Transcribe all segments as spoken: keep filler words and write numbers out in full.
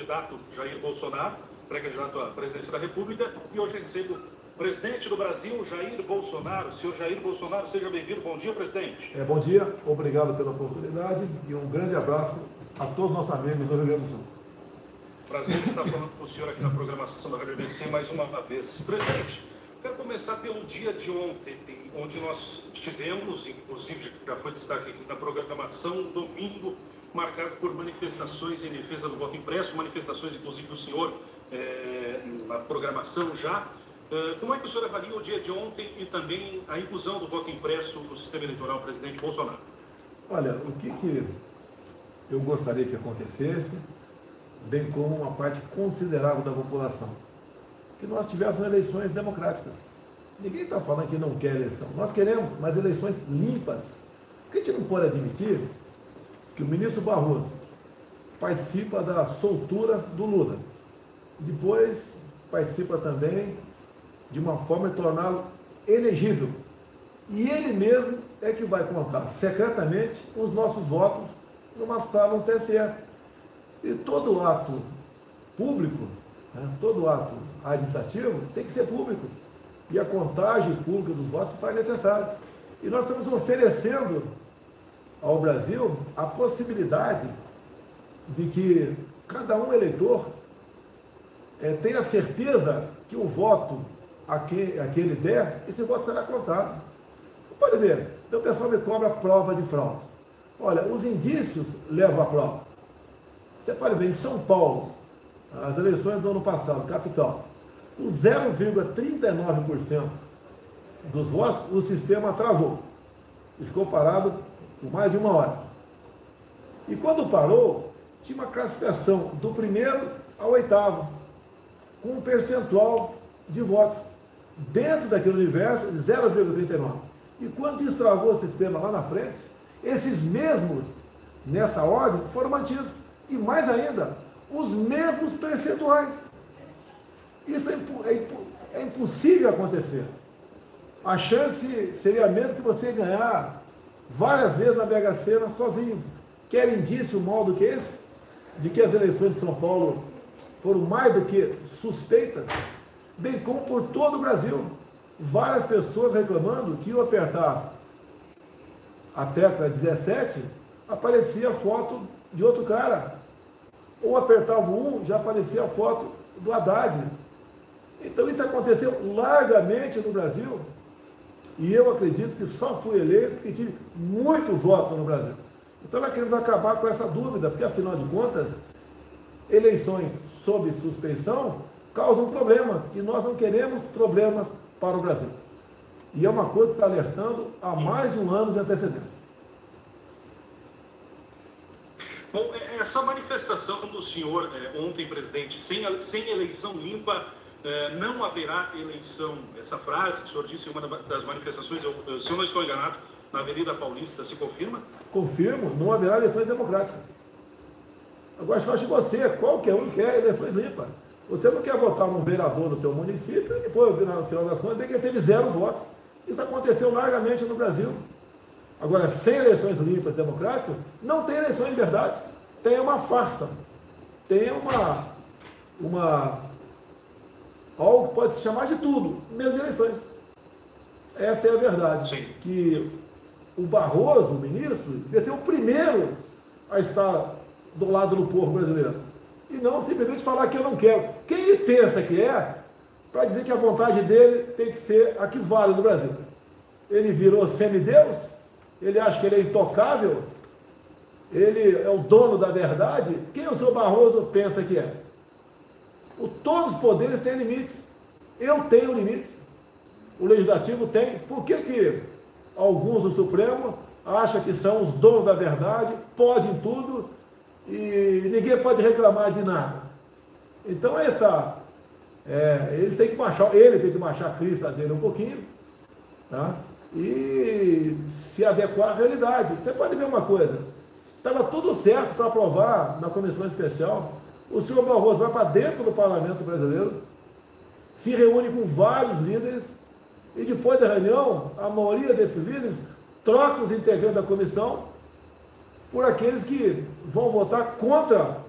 candidato Jair Bolsonaro, pré-candidato à presidência da República, e hoje recebo o presidente do Brasil, Jair Bolsonaro. Senhor Jair Bolsonaro, seja bem-vindo. Bom dia, presidente. É, bom dia, obrigado pela oportunidade e um grande abraço a todos os nossos amigos do Rio Grande do Sul. Prazer estar falando com o senhor aqui na programação da Rádio A B C mais uma vez. Presidente, quero começar pelo dia de ontem, onde nós tivemos, inclusive já foi destaque aqui na programação, um domingo marcado por manifestações em defesa do voto impresso, manifestações inclusive do senhor é, na programação já. É, como é que o senhor avalia o dia de ontem e também a inclusão do voto impresso no sistema eleitoral, presidente Bolsonaro? Olha, o que, que eu gostaria que acontecesse, bem como uma parte considerável da população, que nós tivéssemos eleições democráticas. Ninguém está falando que não quer eleição. Nós queremos, mas eleições limpas. Porque a gente não pode admitir que o ministro Barroso participa da soltura do Lula. Depois participa também de uma forma de torná-lo elegível. E ele mesmo é que vai contar secretamente os nossos votos numa sala, no T S E. E todo ato público, né, todo ato administrativo tem que ser público. E a contagem pública dos votos se faz necessário. E nós estamos oferecendo ao Brasil a possibilidade de que cada um eleitor é, tenha certeza que o voto a que, a que ele der, esse voto será contado. Você pode ver, então o pessoal me cobra prova de fraude. Olha, os indícios levam à prova. Você pode ver, em São Paulo, as eleições do ano passado, capital, o zero vírgula trinta e nove por cento dos votos, o sistema travou e ficou parado por mais de uma hora. E quando parou, tinha uma classificação do primeiro ao oitavo, com um percentual de votos dentro daquele universo de zero vírgula trinta e nove. E quando destravou o sistema lá na frente, esses mesmos, nessa ordem, foram mantidos. E mais ainda, os mesmos percentuais. Isso é, impo é, impo é impossível acontecer. A chance seria mesmo que você ganhar várias vezes na Mega Sena sozinho. Quer indício mal do que esse? De que as eleições de São Paulo foram mais do que suspeitas? Bem como por todo o Brasil. Várias pessoas reclamando que iam apertar a tecla dezessete, aparecia a foto de outro cara. Ou apertava o um, já aparecia a foto do Haddad. Então isso aconteceu largamente no Brasil. E eu acredito que só fui eleito porque tive muito voto no Brasil. Então nós queremos acabar com essa dúvida, porque afinal de contas, eleições sob suspeição causam problemas. E nós não queremos problemas para o Brasil. E é uma coisa que está alertando há mais de um ano de antecedência. Bom, essa manifestação do senhor é, ontem, presidente, sem, sem eleição limpa, é, não haverá eleição. Essa frase que o senhor disse em uma das manifestações, eu, eu, se eu não estou enganado, na Avenida Paulista, se confirma? Confirmo, não haverá eleições democráticas. Agora, eu acho que você, qualquer um, quer eleições limpas. Você não quer votar num vereador do teu município e depois, no final das contas, vê que ele teve zero votos. Isso aconteceu largamente no Brasil. Agora, sem eleições limpas democráticas, não tem eleição em verdade. Tem uma farsa. Tem uma, uma algo que pode se chamar de tudo, menos de eleições. Essa é a verdade. Sim. Que o Barroso, o ministro, devia ser o primeiro a estar do lado do povo brasileiro. E não simplesmente falar que eu não quero. Quem ele pensa que é, para dizer que a vontade dele tem que ser a que vale no Brasil. Ele virou semideus? Ele acha que ele é intocável? Ele é o dono da verdade? Quem o senhor Barroso pensa que é? O, todos os poderes têm limites. Eu tenho limites. O Legislativo tem. Por que que alguns do Supremo acham que são os donos da verdade, podem tudo e ninguém pode reclamar de nada? Então essa, é, eles têm que baixar, ele tem que baixar a crista dele um pouquinho, tá? E se adequar à realidade. Você pode ver uma coisa, estava tudo certo para aprovar na comissão especial. O senhor Barroso vai para dentro do parlamento brasileiro, se reúne com vários líderes e depois da reunião, a maioria desses líderes troca os integrantes da comissão por aqueles que vão votar contra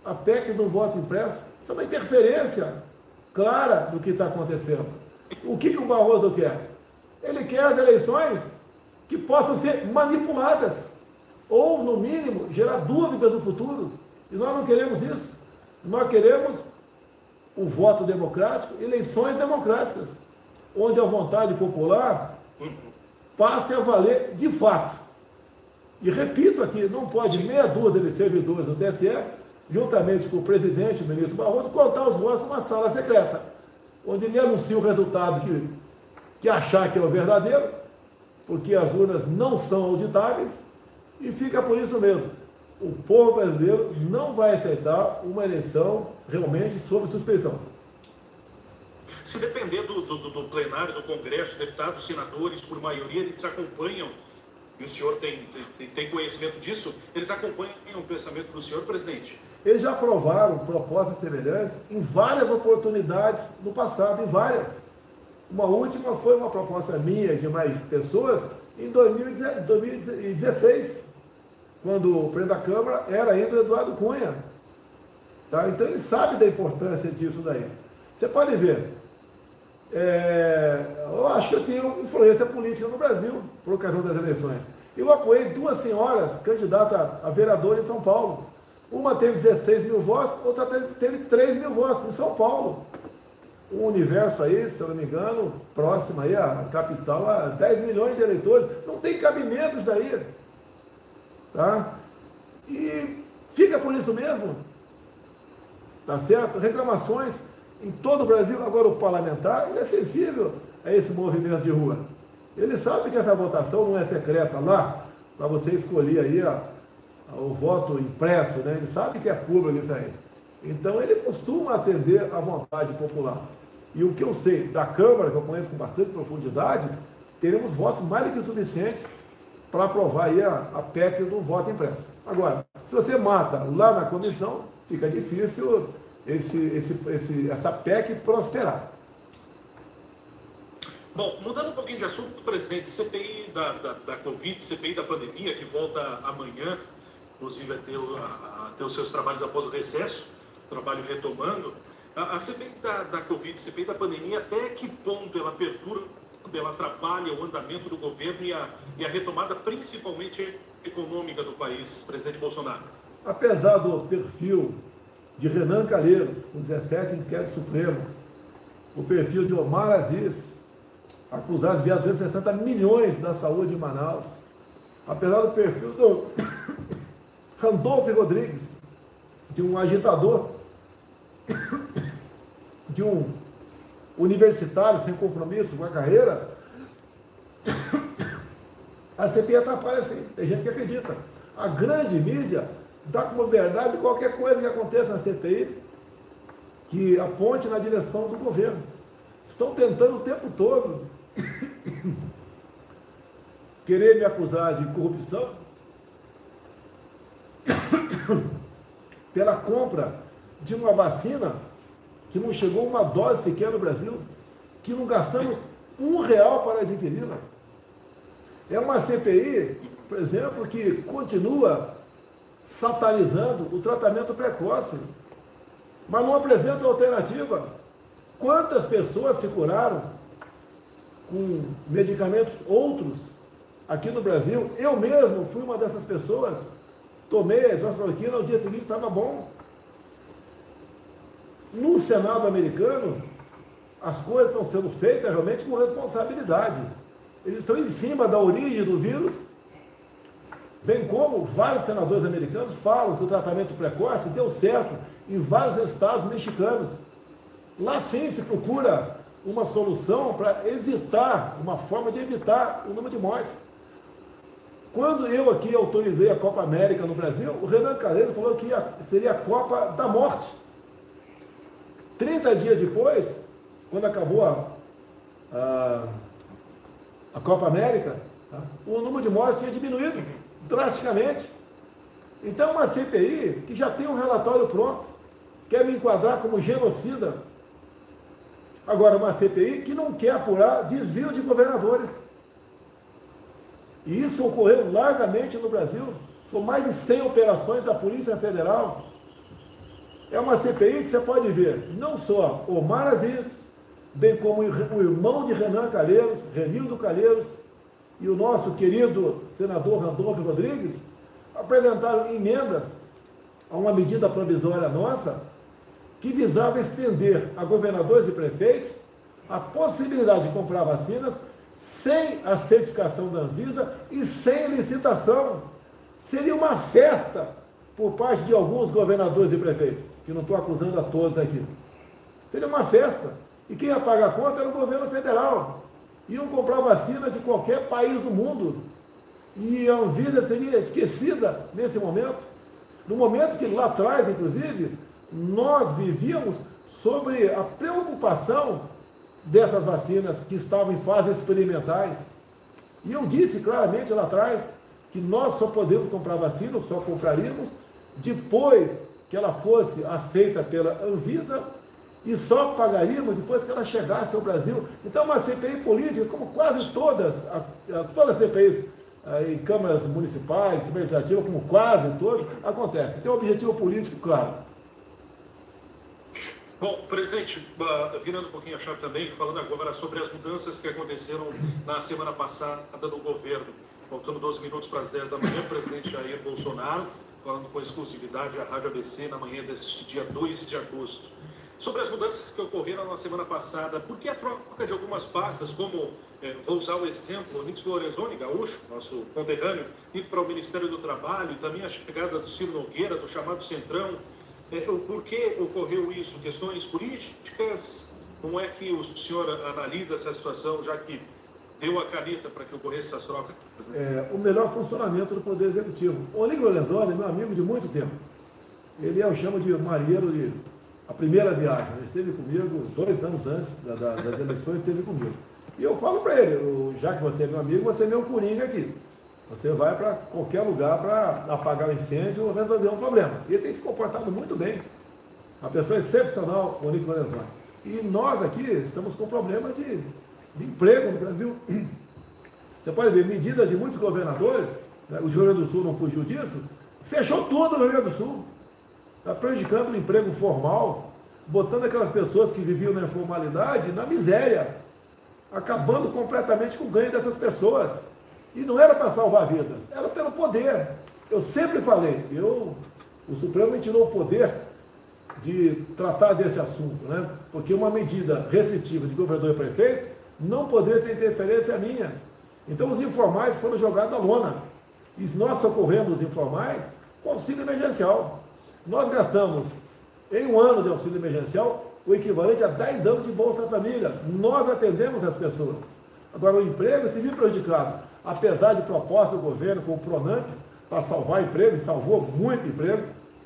a P E C do voto impresso. Isso é uma interferência clara do que está acontecendo. O que, que o Barroso quer? Ele quer as eleições que possam ser manipuladas, ou, no mínimo, gerar dúvidas no futuro. E nós não queremos isso. Nós queremos o voto democrático, eleições democráticas, onde a vontade popular passe a valer de fato. E repito aqui, não pode meia dúzia de servidores do T S E, juntamente com o presidente, o ministro Barroso, contar os votos numa sala secreta, onde ele anuncia o resultado que, que achar que é o verdadeiro, porque as urnas não são auditáveis, e fica por isso mesmo. O povo brasileiro não vai aceitar uma eleição realmente sob suspeição. Se depender do, do, do plenário do Congresso, deputados, senadores, por maioria, eles acompanham, e o senhor tem, tem, tem conhecimento disso, eles acompanham o pensamento do senhor, presidente? Eles já aprovaram propostas semelhantes em várias oportunidades no passado, em várias. Uma última foi uma proposta minha de mais pessoas em dois mil e dezesseis, quando o presidente da Câmara era ainda o Eduardo Cunha. Tá? Então ele sabe da importância disso daí. Você pode ver, é, eu acho que eu tenho influência política no Brasil, por ocasião das eleições. Eu apoiei duas senhoras candidatas a vereador em São Paulo. Uma teve dezesseis mil votos, outra teve, teve três mil votos em São Paulo. Um universo aí, se eu não me engano, próximo aí à capital, a dez milhões de eleitores. Não tem cabimento isso daí. Tá? E fica por isso mesmo. Tá certo? Reclamações em todo o Brasil. Agora o parlamentar, ele é sensível a esse movimento de rua. Ele sabe que essa votação não é secreta lá, para você escolher aí a, a, o voto impresso, né? Ele sabe que é público isso aí. Então ele costuma atender à vontade popular. E o que eu sei da Câmara, que eu conheço com bastante profundidade, teremos votos mais do que suficientes para aprovar aí a, a P E C do voto impresso. Agora, se você mata lá na comissão, fica difícil esse, esse, esse, essa P E C prosperar. Bom, mudando um pouquinho de assunto, presidente, C P I da, da, da Covid, C P I da pandemia, que volta amanhã, inclusive a ter, a, a ter os seus trabalhos após o recesso, trabalho retomando. A, a C P I da, da Covid, C P I da pandemia, até que ponto ela perturba, ela atrapalha o andamento do governo e a, e a retomada principalmente econômica do país, presidente Bolsonaro? Apesar do perfil de Renan Calheiros, com dezessete inquéritos supremos, o perfil de Omar Aziz, acusado de desviar duzentos e sessenta milhões da saúde em Manaus, apesar do perfil do Randolfo Rodrigues, de um agitador, de um universitário sem compromisso com a carreira, a C P I atrapalha sim, tem gente que acredita. A grande mídia dá como verdade qualquer coisa que aconteça na C P I que aponte na direção do governo. Estão tentando o tempo todo querer me acusar de corrupção pela compra de uma vacina que não chegou uma dose sequer no Brasil, que não gastamos um real para adquiri-la. É uma C P I, por exemplo, que continua satanizando o tratamento precoce, mas não apresenta alternativa. Quantas pessoas se curaram com medicamentos outros aqui no Brasil? Eu mesmo fui uma dessas pessoas, tomei a hidroxicloroquina, no dia seguinte estava bom. No Senado americano, as coisas estão sendo feitas realmente com responsabilidade. Eles estão em cima da origem do vírus, bem como vários senadores americanos falam que o tratamento precoce deu certo em vários estados mexicanos. Lá sim se procura uma solução para evitar, uma forma de evitar o número de mortes. Quando eu aqui autorizei a Copa América no Brasil, o Renan Calheiros falou que seria a Copa da Morte. trinta dias depois, quando acabou a, a, a Copa América, tá, o número de mortes tinha diminuído drasticamente. Então, uma C P I que já tem um relatório pronto, quer me enquadrar como genocida. Agora, uma C P I que não quer apurar desvio de governadores. E isso ocorreu largamente no Brasil. Foram mais de cem operações da Polícia Federal É uma C P I que você pode ver não só Omar Aziz, bem como o irmão de Renan Calheiros, Renildo Calheiros, e o nosso querido senador Randolfo Rodrigues, apresentaram emendas a uma medida provisória nossa que visava estender a governadores e prefeitos a possibilidade de comprar vacinas sem a certificação da Anvisa e sem licitação. Seria uma festa por parte de alguns governadores e prefeitos, que não estou acusando a todos aqui. Seria uma festa. E quem ia pagar a conta era o governo federal. Iam comprar vacina de qualquer país do mundo. E a Anvisa seria esquecida nesse momento. No momento que lá atrás, inclusive, nós vivíamos sobre a preocupação dessas vacinas que estavam em fases experimentais. E eu disse claramente lá atrás que nós só podemos comprar vacina, só compraríamos depois que ela fosse aceita pela Anvisa e só pagaríamos depois que ela chegasse ao Brasil. Então, uma C P I política, como quase todas, a, a, todas as C P Is a, em câmaras municipais, legislativas, como quase todas, acontece. Tem um objetivo político claro. Bom, presidente, uh, virando um pouquinho a chave também, falando agora sobre as mudanças que aconteceram na semana passada no governo. Faltando doze minutos para as dez da manhã, o presidente Jair Bolsonaro, falando com exclusividade à Rádio A B C na manhã deste dia dois de agosto. Sobre as mudanças que ocorreram na semana passada, por que a troca de algumas pastas, como, eh, vou usar o exemplo, Onix Lorenzoni, gaúcho, nosso conterrâneo, indo para o Ministério do Trabalho, e também a chegada do Ciro Nogueira, do chamado Centrão. Eh, por que ocorreu isso? Questões políticas? Como é que o senhor analisa essa situação, já que deu a caneta para que ocorresse essas trocas? É, o melhor funcionamento do Poder Executivo. O Onix Lorenzoni é meu amigo de muito tempo. Ele é o chamo de marinheiro de... A primeira viagem, ele esteve comigo dois anos antes da, da, das eleições, esteve comigo. E eu falo para ele, já que você é meu amigo, você é meu coringa aqui. Você vai para qualquer lugar para apagar o incêndio ou resolver um problema. E ele tem se comportado muito bem. Uma pessoa excepcional, o Onix Lorenzoni. E nós aqui estamos com problema de, de emprego no Brasil. Você pode ver, medidas de muitos governadores, né, o Rio Grande do Sul não fugiu disso, fechou tudo no Rio Grande do Sul. Está prejudicando o emprego formal, botando aquelas pessoas que viviam na informalidade na miséria, acabando completamente com o ganho dessas pessoas. E não era para salvar vidas, era pelo poder. Eu sempre falei, eu, o Supremo me tirou o poder de tratar desse assunto, né? Porque uma medida restritiva de governador e prefeito não poderia ter interferência minha. Então os informais foram jogados à lona. E nós socorremos os informais com auxílio emergencial. Nós gastamos, em um ano de auxílio emergencial, o equivalente a dez anos de Bolsa Família. Nós atendemos as pessoas. Agora, o emprego se viu prejudicado, apesar de proposta do governo com o Pronamp, para salvar emprego, e salvou muito emprego.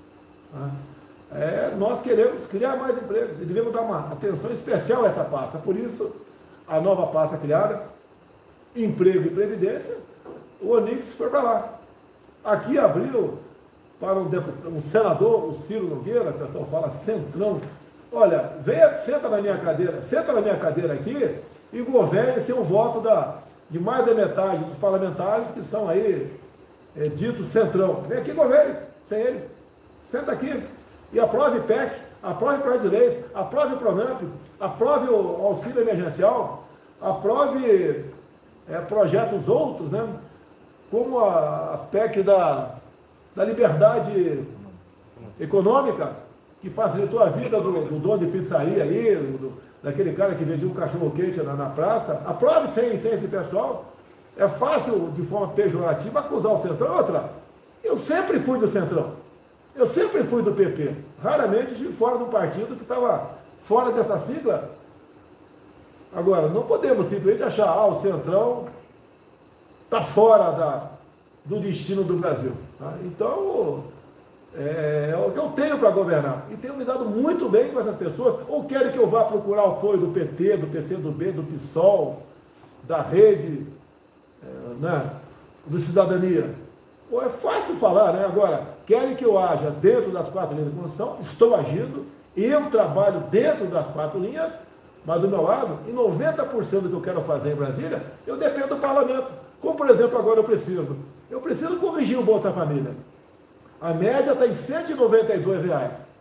É, nós queremos criar mais emprego, e devemos dar uma atenção especial a essa pasta. Por isso, a nova pasta criada, Emprego e Previdência, o Onix foi para lá. Aqui abriu... para um, deputado, um senador, o Ciro Nogueira, o pessoal fala centrão, olha, venha, senta na minha cadeira, senta na minha cadeira aqui e governe sem o voto da, de mais da metade dos parlamentares que são aí é, ditos centrão. Vem aqui e governe sem eles. Senta aqui e aprove P E C, aprove projeto de leis, aprove o Pronamp, aprove o auxílio emergencial, aprove é, projetos outros, né, como a, a P E C da... da liberdade econômica, que facilitou a vida do, do dono de pizzaria aí, do, daquele cara que vendia um cachorro-quente na, na praça. Aprove sem, sem esse pessoal. É fácil, de forma pejorativa, acusar o Centrão. Outra, eu sempre fui do Centrão. Eu sempre fui do P P. Raramente estive fora de um partido que estava fora dessa sigla. Agora, não podemos simplesmente achar, ah, o Centrão está fora da... do destino do Brasil. Tá? Então, é, é o que eu tenho para governar. E tenho me dado muito bem com essas pessoas. Ou querem que eu vá procurar o apoio do P T, do P C do B, do PSOL, da rede, é, né, do Cidadania? Ou é fácil falar, né? Agora, querem que eu haja dentro das quatro linhas de Constituição? Estou agindo. Eu trabalho dentro das quatro linhas, mas do meu lado, em noventa por cento do que eu quero fazer em Brasília, eu dependo do parlamento. Como, por exemplo, agora eu preciso. Eu preciso corrigir o Bolsa Família. A média está em cento e noventa e dois reais.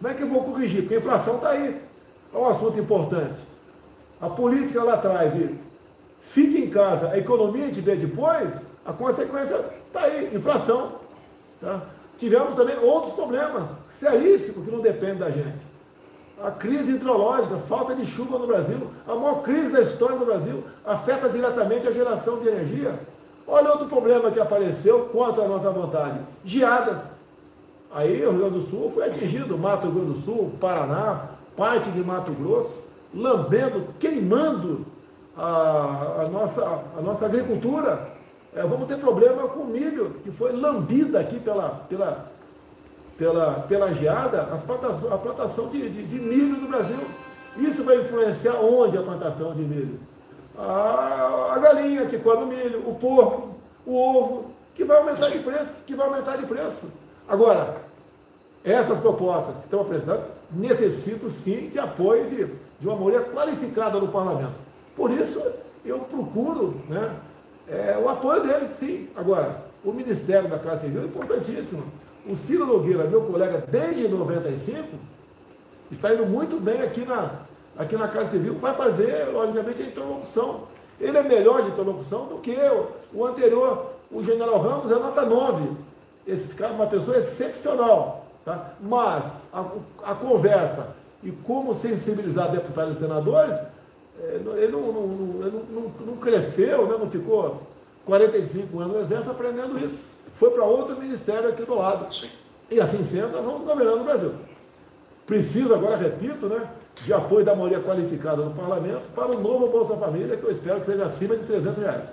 Como é que eu vou corrigir? Porque a inflação está aí. É um assunto importante. A política lá atrás, de fica em casa, a economia a gente vê depois, a consequência está aí, inflação. Tá? Tivemos também outros problemas seríssimos que não dependem da gente. A crise hidrológica, falta de chuva no Brasil, a maior crise da história do Brasil, afeta diretamente a geração de energia. Olha outro problema que apareceu contra a nossa vontade, geadas. Aí o Rio Grande do Sul foi atingido, Mato Grosso do Sul, Paraná, parte de Mato Grosso, lambendo, queimando a, a, nossa, a nossa agricultura. É, vamos ter problema com o milho, que foi lambida aqui pela, pela, pela, pela geada, as plantação, a plantação de, de, de milho no Brasil. Isso vai influenciar onde a plantação de milho? A, a galinha que come o milho, o porco, o ovo, que vai aumentar de preço, que vai aumentar de preço. Agora, essas propostas que estão apresentando necessitam sim de apoio de, de uma maioria qualificada no parlamento. Por isso, eu procuro, né, é, o apoio deles, sim. Agora, o Ministério da Casa Civil é importantíssimo. O Ciro Nogueira, meu colega, desde noventa e cinco, está indo muito bem aqui na, aqui na Casa Civil, vai fazer, logicamente, a interlocução. Ele é melhor de interlocução do que o, o anterior. O general Ramos é nota nove. Esse cara é uma pessoa excepcional. Tá? Mas a, a conversa e como sensibilizar deputados e senadores, ele não, não, não, ele não, não cresceu, né? Não ficou quarenta e cinco anos no Exército aprendendo isso. Foi para outro ministério aqui do lado. Sim. E assim sendo, nós vamos governando o Brasil. Preciso agora, repito, né, de apoio da maioria qualificada no parlamento para o novo Bolsa Família, que eu espero que seja acima de trezentos reais.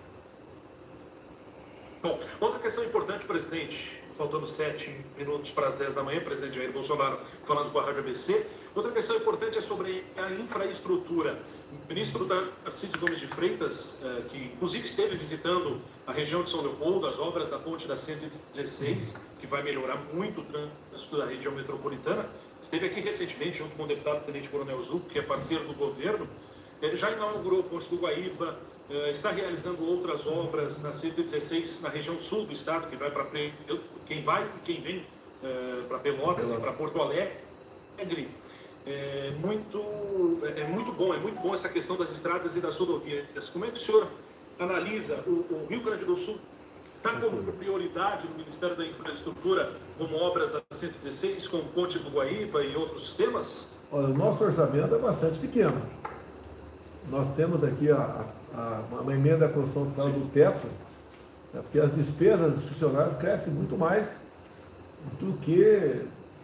Bom, outra questão importante, presidente, faltando sete minutos para as dez da manhã, presidente Jair Bolsonaro falando com a Rádio A B C. Outra questão importante é sobre a infraestrutura. O ministro Tarcísio Gomes de Freitas, que inclusive esteve visitando a região de São Leopoldo, as obras da ponte da cento e dezesseis, que vai melhorar muito o trânsito da região metropolitana, esteve aqui recentemente junto com o deputado Tenente Coronel Zucco, que é parceiro do governo, já inaugurou a ponte do Guaíba, está realizando outras obras na cento e dezesseis, na região sul do estado, que vai para quem vai e quem vem para Pelotas e para Porto Alegre. É muito, é muito bom, é muito bom essa questão das estradas e das rodovias. Como é que o senhor analisa o, o Rio Grande do Sul? Está como prioridade no Ministério da Infraestrutura como obras da cento e dezesseis, como Ponte do Guaíba e outros temas? Olha, o nosso orçamento é bastante pequeno. Nós temos aqui a, a, uma emenda à Constituição que fala do teto, né, porque as despesas institucionais crescem muito mais do que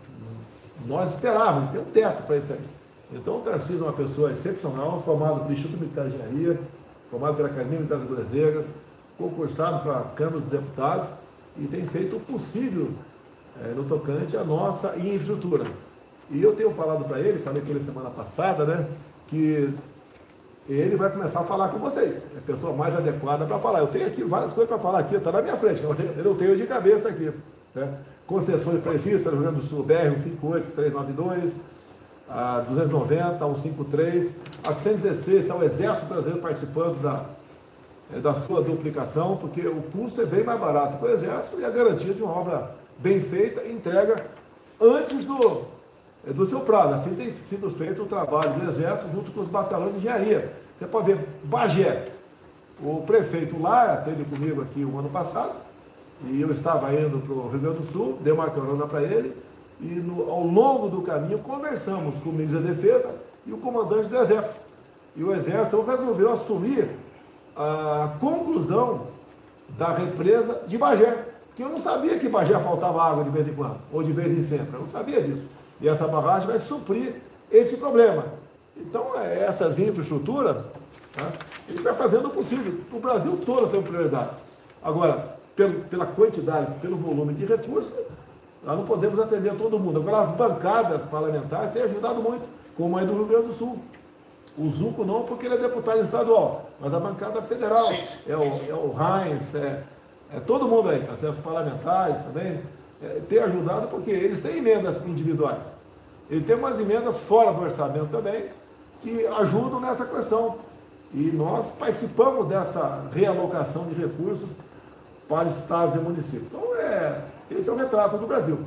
nós esperávamos. Tem um teto para isso aí. Então o Tarcísio é uma pessoa excepcional, formado pelo Instituto Militar de Engenharia, formado pela Academia Militar das Agulhas Negras, concursado para a Câmara dos Deputados e tem feito o possível é, no tocante à nossa infraestrutura. E eu tenho falado para ele, falei com ele semana passada, né, que ele vai começar a falar com vocês. É a pessoa mais adequada para falar. Eu tenho aqui várias coisas para falar aqui, está na minha frente, eu não tenho de cabeça aqui. Né? Concessões previstas no Rio Grande do Sul, B R cento e cinquenta e oito, trezentos e noventa e dois, a duzentos e noventa, cento e cinquenta e três, a cento e dezesseis, está o Exército Brasileiro participando da, da sua duplicação, porque o custo é bem mais barato para o Exército e a garantia de uma obra bem feita e entrega antes do, do seu prazo. Assim tem sido feito o trabalho do Exército junto com os batalhões de engenharia. Você pode ver, Bagé, o prefeito Lara esteve comigo aqui o ano passado, e eu estava indo para o Rio Grande do Sul, dei uma carona para ele, e no, ao longo do caminho conversamos com o ministro da Defesa e o comandante do Exército. E o Exército resolveu assumir a conclusão da represa de Bagé, porque eu não sabia que Bagé faltava água de vez em quando, ou de vez em sempre, eu não sabia disso. E essa barragem vai suprir esse problema. Então, essas infraestruturas, tá, a gente vai fazendo o possível. O Brasil todo tem prioridade. Agora, pelo, pela quantidade, pelo volume de recursos, nós não podemos atender todo mundo. Agora, as bancadas parlamentares têm ajudado muito, como a do Rio Grande do Sul. O Zucco não, porque ele é deputado estadual, mas a bancada federal, sim, sim, é, o, sim. é o Heinz, é, é todo mundo aí, tá certo? Os parlamentares também, é, tem ajudado porque eles têm emendas individuais. Ele tem umas emendas fora do orçamento também, que ajudam nessa questão. E nós participamos dessa realocação de recursos para estados e municípios. Então, é, esse é o retrato do Brasil.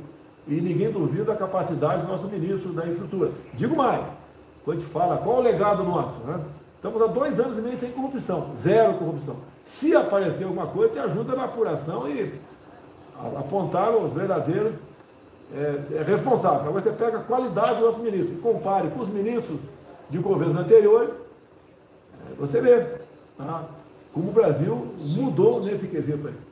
e ninguém duvida da capacidade do nosso ministro da infraestrutura. Digo mais, quando a gente fala qual é o legado nosso, né? Estamos há dois anos e meio sem corrupção, zero corrupção. Se aparecer alguma coisa, você ajuda na apuração e apontar os verdadeiros é, é responsáveis. Agora você pega a qualidade do nosso ministro e compare com os ministros de governos anteriores, é, você vê, tá? Como o Brasil mudou nesse quesito aí.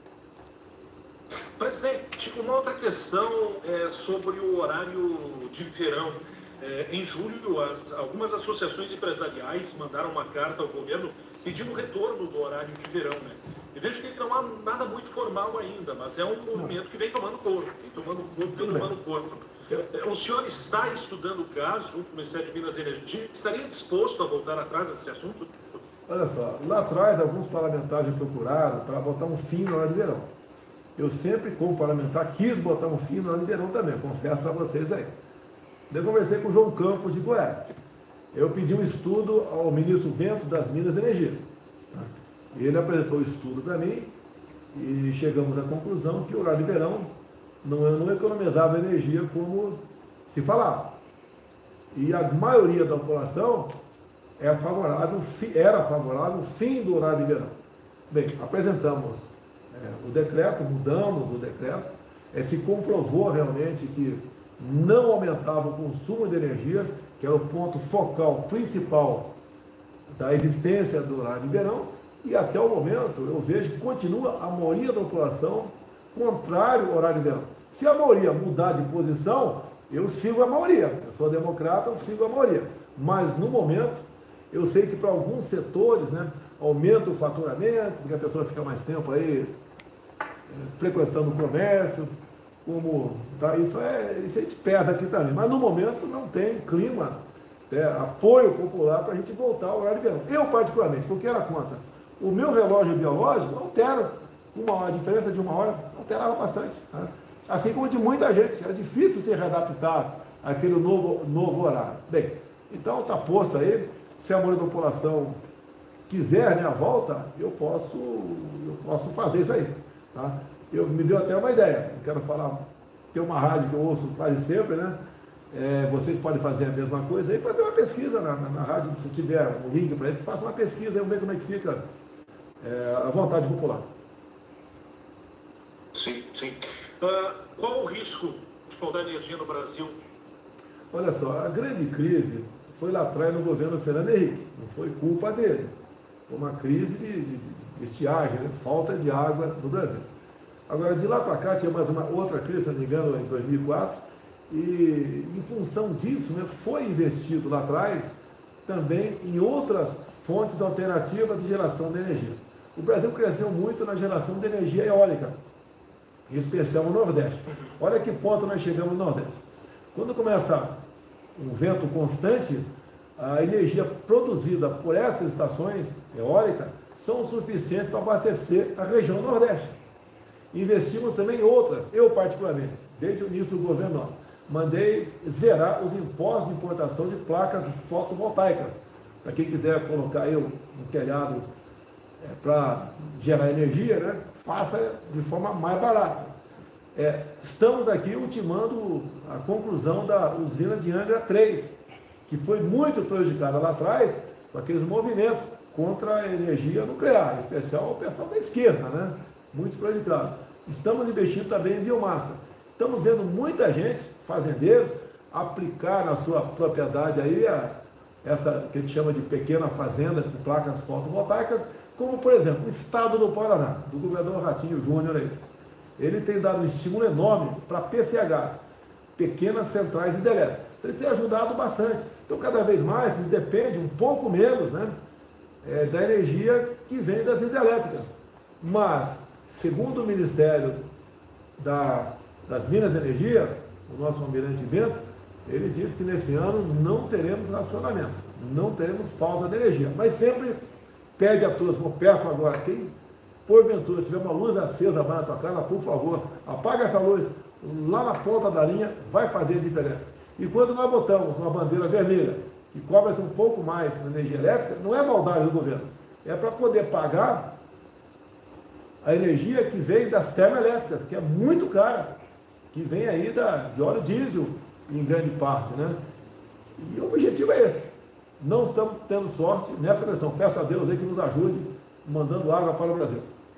Presidente, uma outra questão é sobre o horário de verão. É, em julho, as, algumas associações empresariais mandaram uma carta ao governo pedindo o retorno do horário de verão, né? E vejo que não há nada muito formal ainda, mas é um movimento que vem tomando corpo, vem tomando corpo, vem tomando corpo. O senhor está estudando o caso junto com o Ministério de Minas e Energia? Estaria disposto a voltar atrás desse assunto? Olha só, lá atrás alguns parlamentares me procuraram para botar um fim no horário de verão. Eu sempre, como parlamentar, quis botar um fim no horário de verão também, confesso para vocês aí. Eu conversei com o João Campos de Goiás. Eu pedi um estudo ao ministro Bento das Minas e Energia. Ele apresentou o estudo para mim e chegamos à conclusão que o horário de verão não, não economizava energia como se falava. E a maioria da população é favorável, era favorável ao fim do horário de verão. Bem, apresentamos é, o decreto, mudamos o decreto, é, se comprovou realmente que não aumentava o consumo de energia, que era o ponto focal principal da existência do horário de verão, e até o momento eu vejo que continua a maioria da população contrário ao horário de verão. Se a maioria mudar de posição, eu sigo a maioria, eu sou democrata, eu sigo a maioria, mas no momento eu sei que para alguns setores, né, aumenta o faturamento, porque a pessoa fica mais tempo aí é, frequentando o comércio, como tá, isso, é, isso a gente pesa aqui também, mas no momento não tem clima, é, apoio popular para a gente voltar ao horário de verão. Eu particularmente, porque era conta, o meu relógio biológico altera, uma hora, a diferença de uma hora alterava bastante, né? Assim como de muita gente, era difícil se readaptar àquele novo, novo horário. Bem, então está posto aí, se a maioria da população quiser, né, a volta, eu posso, eu posso fazer isso aí, tá? Eu, me deu até uma ideia, eu quero falar, tem uma rádio que eu ouço quase sempre, né? É, vocês podem fazer a mesma coisa e fazer uma pesquisa na, na, na rádio, se tiver um link para isso, faça uma pesquisa e vamos ver como é que fica é, a vontade popular. Sim, sim. Uh, qual o risco de faltar energia no Brasil? Olha só, a grande crise foi lá atrás no governo Fernando Henrique, não foi culpa dele, foi uma crise de, de, de estiagem, né? Falta de água no Brasil. Agora, de lá para cá, tinha mais uma outra crise, se não me engano, em dois mil e quatro, e em função disso, né, foi investido lá atrás também em outras fontes alternativas de geração de energia. O Brasil cresceu muito na geração de energia eólica, em especial no Nordeste. Olha que ponto nós chegamos no Nordeste. Quando começa um vento constante, a energia produzida por essas estações eólicas são suficientes para abastecer a região Nordeste. Investimos também em outras, eu particularmente, desde o início do governo nosso, mandei zerar os impostos de importação de placas fotovoltaicas, para quem quiser colocar aí um telhado é, para gerar energia, né, faça de forma mais barata. É, estamos aqui ultimando a conclusão da usina de Angra três, que foi muito prejudicada lá atrás com aqueles movimentos contra a energia nuclear, em especial o pessoal da esquerda, né? Muito prejudicado. Estamos investindo também em biomassa. Estamos vendo muita gente, fazendeiros, aplicar na sua propriedade aí a, essa que a gente chama de pequena fazenda com placas fotovoltaicas, como por exemplo o estado do Paraná, do governador Ratinho Júnior aí. Ele tem dado um estímulo enorme para P C Hs, pequenas centrais hidrelétricas. Ele tem ajudado bastante. Então, cada vez mais, ele depende um pouco menos, né, é, da energia que vem das hidrelétricas. Mas, segundo o Ministério da, das Minas e Energia, o nosso almirante Bento, ele diz que nesse ano não teremos racionamento, não teremos falta de energia. Mas sempre pede a todos, como peço agora, quem porventura tiver uma luz acesa lá na tua casa, por favor, apaga essa luz lá na ponta da linha, vai fazer a diferença. E quando nós botamos uma bandeira vermelha, que cobra-se um pouco mais na energia elétrica, não é maldade do governo, é para poder pagar a energia que vem das termoelétricas, que é muito cara. que vem aí da, de óleo diesel, em grande parte, né? E o objetivo é esse. Não estamos tendo sorte nessa questão. Peço a Deus aí que nos ajude, mandando água para o Brasil.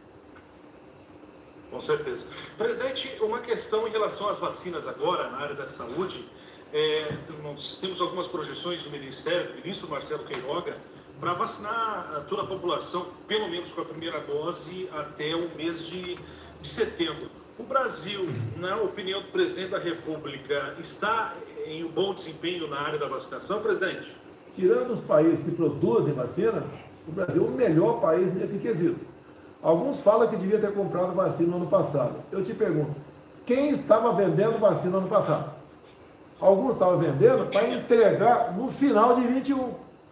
Com certeza. Presidente, uma questão em relação às vacinas agora, na área da saúde. É, nós temos algumas projeções do Ministério, do ministro Marcelo Queiroga, para vacinar toda a população, pelo menos com a primeira dose, até o mês de, de setembro. O Brasil, na opinião do presidente da República, está em um bom desempenho na área da vacinação, presidente? Tirando os países que produzem vacina, o Brasil é o melhor país nesse quesito. Alguns falam que devia ter comprado vacina no ano passado. Eu te pergunto, quem estava vendendo vacina no ano passado? Alguns estavam vendendo para entregar no final de vinte e um.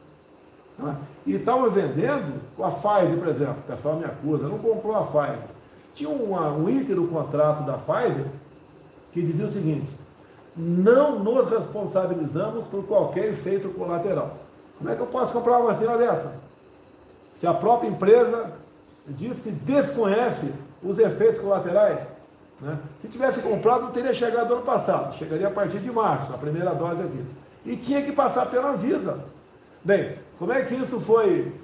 Tá? E estavam vendendo com a Pfizer, por exemplo. O pessoal me acusa, não comprou a Pfizer. Tinha uma, um item no contrato da Pfizer que dizia o seguinte: não nos responsabilizamos por qualquer efeito colateral. Como é que eu posso comprar uma vacina dessa? Se a própria empresa diz que desconhece os efeitos colaterais, né? Se tivesse comprado, não teria chegado no ano passado, chegaria a partir de março, a primeira dose aqui. E tinha que passar pela Anvisa. Bem, como é que isso foi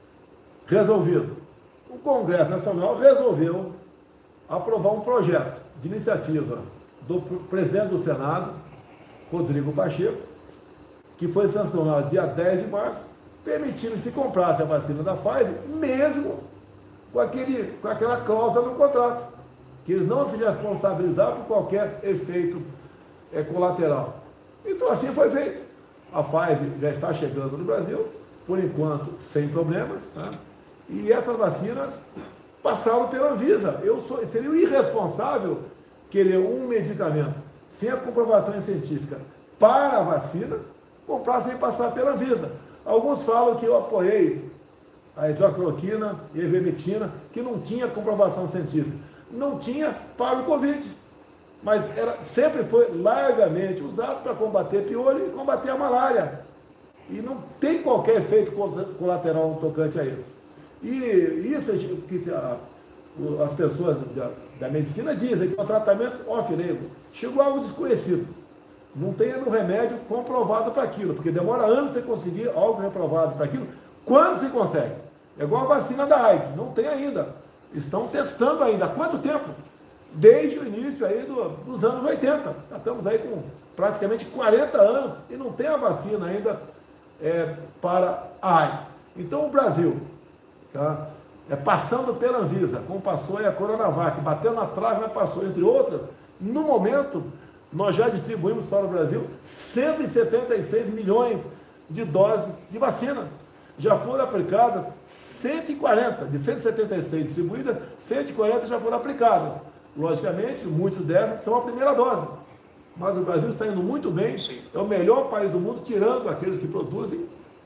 resolvido? O Congresso Nacional resolveu aprovar um projeto de iniciativa do presidente do Senado, Rodrigo Pacheco, que foi sancionado dia dez de março, permitindo que se comprasse a vacina da Pfizer, mesmo com, aquele, com aquela cláusula no contrato, que eles não se responsabilizaram por qualquer efeito é, colateral. Então assim foi feito. A Pfizer já está chegando no Brasil, por enquanto sem problemas, tá? E essas vacinas passaram pela Anvisa. Eu sou, seria irresponsável querer um medicamento sem a comprovação científica para a vacina, comprar sem passar pela Anvisa. Alguns falam que eu apoiei a hidroxicloroquina e a ivermectina, que não tinha comprovação científica. Não tinha para o Covid, mas era, sempre foi largamente usado para combater piolho e combater a malária. E não tem qualquer efeito colateral no tocante a isso. E isso que a, as pessoas da, da medicina dizem, que é um tratamento off-label. Chegou algo desconhecido. Não tem no remédio comprovado para aquilo, porque demora anos você conseguir algo reprovado para aquilo. Quando se consegue? É igual a vacina da AIDS, não tem ainda. Estão testando ainda. Há quanto tempo? Desde o início aí do, dos anos oitenta. Já estamos aí com praticamente quarenta anos e não tem a vacina ainda é, para a AIDS. Então o Brasil, tá, é, passando pela Anvisa, como passou aí a Coronavac, batendo na trave, mas passou, entre outras, no momento, nós já distribuímos para o Brasil cento e setenta e seis milhões de doses de vacina. Já foram aplicadas cento e quarenta, de cento e setenta e seis distribuídas, cento e quarenta já foram aplicadas. Logicamente, muitas dessas são a primeira dose. Mas o Brasil está indo muito bem, Sim. É o melhor país do mundo, tirando aqueles que produzem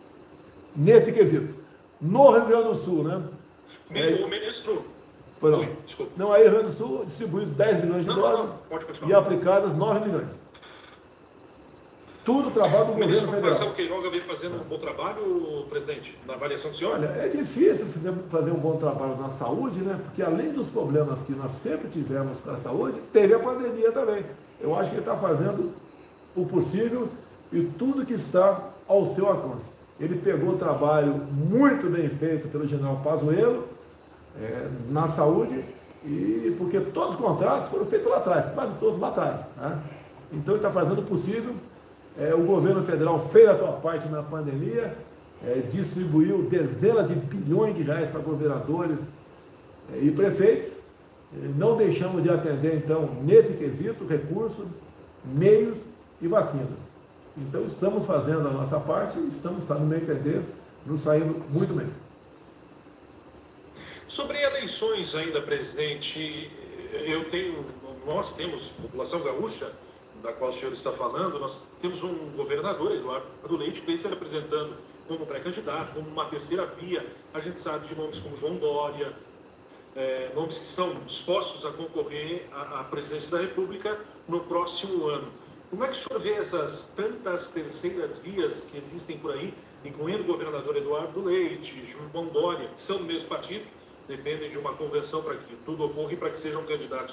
nesse quesito. No Rio Grande do Sul, né? O ministro... Não, Oi, desculpa. não, aí Rio Grande do Sul distribuídos dez milhões de não, doses não, não. Pode continuar. E aplicadas nove milhões. Tudo trabalho do o governo federal. O Marcelo Queiroga vem fazendo um bom trabalho, presidente, na avaliação do senhor? Olha, é difícil fazer um bom trabalho na saúde, né? Porque além dos problemas que nós sempre tivemos com a saúde, teve a pandemia também. Eu acho que ele está fazendo o possível e tudo que está ao seu alcance. Ele pegou o trabalho muito bem feito pelo general Pazuello é, na saúde, e porque todos os contratos foram feitos lá atrás, quase todos lá atrás. Né? Então ele está fazendo o possível. É, o governo federal fez a sua parte na pandemia, é, distribuiu dezenas de bilhões de reais para governadores é, e prefeitos. É, não deixamos de atender, então, nesse quesito, recursos, meios e vacinas. Então, estamos fazendo a nossa parte e estamos, no meu entender, nos saindo muito bem. Sobre eleições ainda, presidente, eu tenho, nós temos, população gaúcha, da qual o senhor está falando, nós temos um governador, Eduardo Leite, que vem se apresentando como pré-candidato, como uma terceira via. A gente sabe de nomes como João Dória, é, nomes que estão dispostos a concorrer à, à presidência da República no próximo ano. Como é que o senhor vê essas tantas terceiras vias que existem por aí, incluindo o governador Eduardo Leite, João Dória, que são do mesmo partido, dependem de uma convenção para que tudo ocorra e para que sejam candidatos.